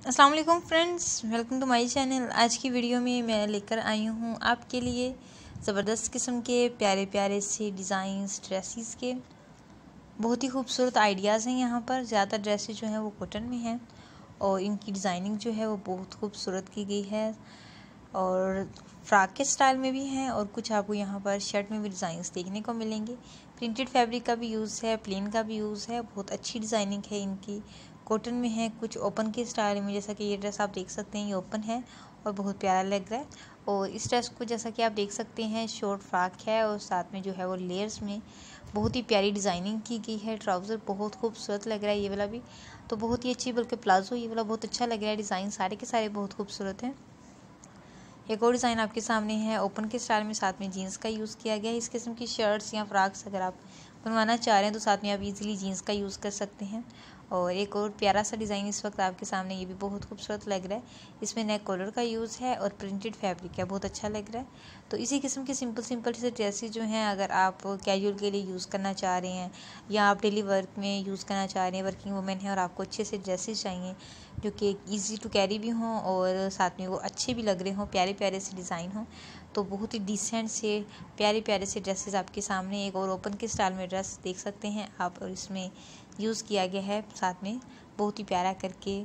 अस्सलाम वालेकुम friends, welcome to my channel. आज की वीडियो में मैं लेकर आई हूँ आपके लिए ज़बरदस्त किस्म के प्यारे प्यारे से डिज़ाइंस ड्रेसेस के। बहुत ही खूबसूरत आइडियाज़ हैं यहाँ पर। ज़्यादा ड्रेसेस जो हैं वो कॉटन में हैं और इनकी डिज़ाइनिंग जो है वो बहुत खूबसूरत की गई है और फ्रॉक के स्टाइल में भी हैं और कुछ आपको यहाँ पर शर्ट में भी डिज़ाइंस देखने को मिलेंगे। प्रिंटेड फैब्रिक का भी यूज़ है, प्लेन का भी यूज़ है। बहुत अच्छी डिज़ाइनिंग है इनकी। कॉटन में है, कुछ ओपन के स्टाइल में, जैसा कि ये ड्रेस आप देख सकते हैं ये ओपन है और बहुत प्यारा लग रहा है। और इस ड्रेस को जैसा कि आप देख सकते हैं शॉर्ट फ्रॉक है और साथ में जो है वो लेयर्स में बहुत ही प्यारी डिज़ाइनिंग की गई है। ट्राउज़र बहुत खूबसूरत लग रहा है ये वाला भी, तो बहुत ही अच्छी, बल्कि प्लाजो ये वाला बहुत अच्छा लग रहा है। डिज़ाइन सारे के सारे बहुत खूबसूरत हैं। एक और डिज़ाइन आपके सामने है ओपन के स्टाइल में, साथ में जीन्स का यूज़ किया गया है। इस किस्म की शर्ट्स या फ्रॉक्स अगर आप बनवाना चाह रहे हैं तो साथ में आप इजीली जीन्स का यूज़ कर सकते हैं। और एक और प्यारा सा डिज़ाइन इस वक्त आपके सामने, ये भी बहुत खूबसूरत लग रहा है। इसमें नेक कॉलर का यूज़ है और प्रिंटेड फैब्रिक है, बहुत अच्छा लग रहा है। तो इसी किस्म के सिंपल से ड्रेसेस जो हैं अगर आप कैजुअल के लिए यूज़ करना चाह रहे हैं या आप डेली वर्क में यूज़ करना चाह रहे हैं, वर्किंग वुमेन हैं और आपको अच्छे से ड्रेसेस चाहिए जो कि ईजी टू कैरी भी हों और साथ में वो अच्छे भी लग रहे हों, प्यारे प्यारे से डिज़ाइन हों, तो बहुत ही डिसेंट से प्यारे प्यारे से ड्रेसेस आपके सामने। एक और ओपन के स्टाइल में ड्रेस देख सकते हैं आप और इसमें यूज़ किया गया है साथ में बहुत ही प्यारा करके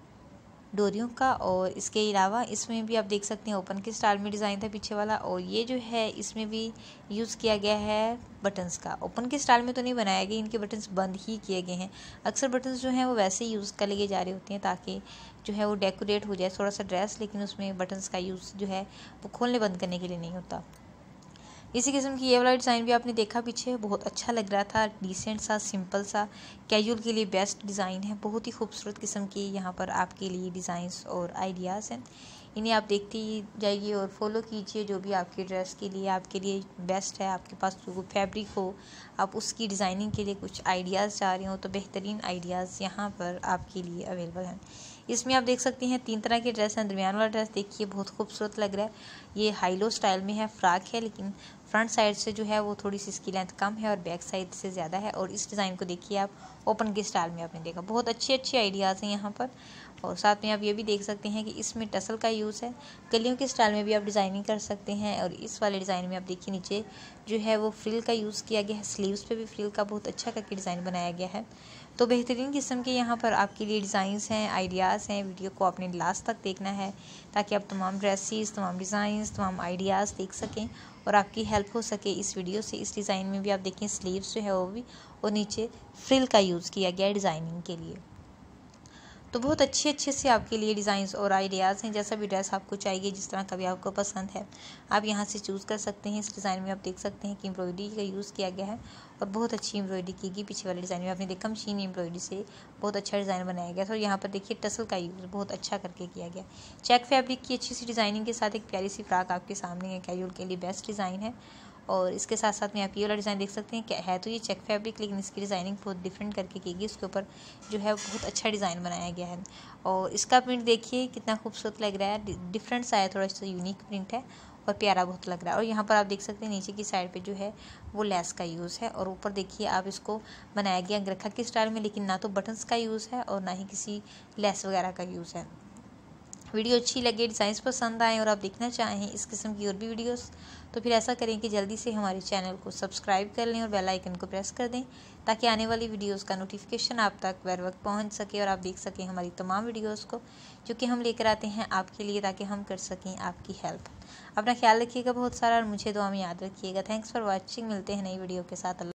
डोरियों का। और इसके अलावा इसमें भी आप देख सकते हैं ओपन के स्टाइल में डिज़ाइन था पीछे वाला, और ये जो है इसमें भी यूज़ किया गया है बटन्स का। ओपन के स्टाइल में तो नहीं बनाया गया, इनके बटन्स बंद ही किए गए हैं। अक्सर बटन्स जो हैं वो वैसे ही यूज़ कर लिए जा रहे होते हैं ताकि जो है वो डेकोरेट हो जाए थोड़ा सा ड्रेस, लेकिन उसमें बटन्स का यूज़ जो है वो खोलने बंद करने के लिए नहीं होता। इसी किस्म की ये वाला डिज़ाइन भी आपने देखा पीछे, बहुत अच्छा लग रहा था। डिसेंट सा, सिंपल सा, कैजुअल के लिए बेस्ट डिज़ाइन है। बहुत ही खूबसूरत किस्म की यहाँ पर आपके लिए डिज़ाइंस और आइडियाज़ हैं। इन्हें आप देखते ही जाइए और फॉलो कीजिए। जो भी आपकी ड्रेस के लिए आपके लिए बेस्ट है, आपके पास जो फैब्रिक हो, आप उसकी डिज़ाइनिंग के लिए कुछ आइडियाज़ चाह रहे हो तो बेहतरीन आइडियाज़ यहाँ पर आपके लिए अवेलेबल हैं। इसमें आप देख सकते हैं 3 तरह के ड्रेस हैं। दरमियान वाला ड्रेस देखिए बहुत खूबसूरत लग रहा है, ये हाई लो स्टाइल में है, फ्रॉक है, लेकिन फ्रंट साइड से जो है वो थोड़ी सी इसकी लेंथ कम है और बैक साइड से ज़्यादा है। और इस डिज़ाइन को देखिए आप ओपन के स्टाइल में आपने देखा, बहुत अच्छे आइडियाज़ हैं यहाँ पर। और साथ में आप ये भी देख सकते हैं कि इसमें टसल का यूज़ है, कलियों के स्टाइल में भी आप डिज़ाइनिंग कर सकते हैं। और इस वाले डिज़ाइन में आप देखिए नीचे जो है वो फ्रिल का यूज़ किया गया है, स्लीव्स पे भी फ्रिल का बहुत अच्छा करके डिज़ाइन बनाया गया है। तो बेहतरीन किस्म के यहाँ पर आपके लिए डिज़ाइंस हैं, आइडियाज़ हैं। वीडियो को आपने लास्ट तक देखना है ताकि आप तमाम ड्रेसेस, तमाम डिज़ाइंस, तमाम आइडियाज़ देख सकें और आपकी हेल्प हो सके इस वीडियो से। इस डिज़ाइन में भी आप देखें स्लीव्स जो है वो भी, और नीचे फ्रिल का यूज़ किया गया है डिज़ाइनिंग के लिए। तो बहुत अच्छे से आपके लिए डिज़ाइंस और आइडियाज़ हैं। जैसा भी ड्रेस आपको चाहिए, जिस तरह का भी आपको पसंद है, आप यहाँ से चूज़ कर सकते हैं। इस डिज़ाइन में आप देख सकते हैं कि एम्ब्रॉयडरी का यूज़ किया गया है और बहुत अच्छी एम्ब्रॉयडरी की गई। पीछे वाले डिज़ाइन में आपने देखा मशीन एम्ब्रॉयडरी से बहुत अच्छा डिज़ाइन बनाया गया था। और यहाँ पर देखिए टसल का यूज़ बहुत अच्छा करके किया गया। चेक फैब्रिक की अच्छी सी डिज़ाइनिंग के साथ एक प्यारी सी फ्रॉक आपके सामने है, कैजुअल के लिए बेस्ट डिज़ाइन है। और इसके साथ साथ में आप ये वाला डिज़ाइन देख सकते हैं, क्या है तो ये चेक फैब्रिक, लेकिन इसकी डिज़ाइनिंग बहुत डिफरेंट करके की गई। इसके ऊपर जो है बहुत अच्छा डिज़ाइन बनाया गया है और इसका प्रिंट देखिए कितना खूबसूरत लग रहा है। डिफरेंट सा है, थोड़ा सा यूनिक प्रिंट है और प्यारा बहुत लग रहा है। और यहाँ पर आप देख सकते हैं नीचे की साइड पे जो है वो लेस का यूज़ है और ऊपर देखिए आप इसको बनाया गया अंगरखा के स्टाइल में, लेकिन ना तो बटन्स का यूज़ है और ना ही किसी लेस वगैरह का यूज़ है। वीडियो अच्छी लगे, डिज़ाइंस पसंद आए और आप देखना चाहें इस किस्म की और भी वीडियोस, तो फिर ऐसा करें कि जल्दी से हमारे चैनल को सब्सक्राइब कर लें और बेल आइकन को प्रेस कर दें ताकि आने वाली वीडियोस का नोटिफिकेशन आप तक बर वक्त पहुँच सके और आप देख सकें हमारी तमाम वीडियोस को जो कि हम लेकर आते हैं आपके लिए, ताकि हम कर सकें आपकी हेल्प। अपना ख्याल रखिएगा बहुत सारा और मुझे दुआ में याद रखिएगा। Thanks for watching. मिलते हैं नई वीडियो के साथ।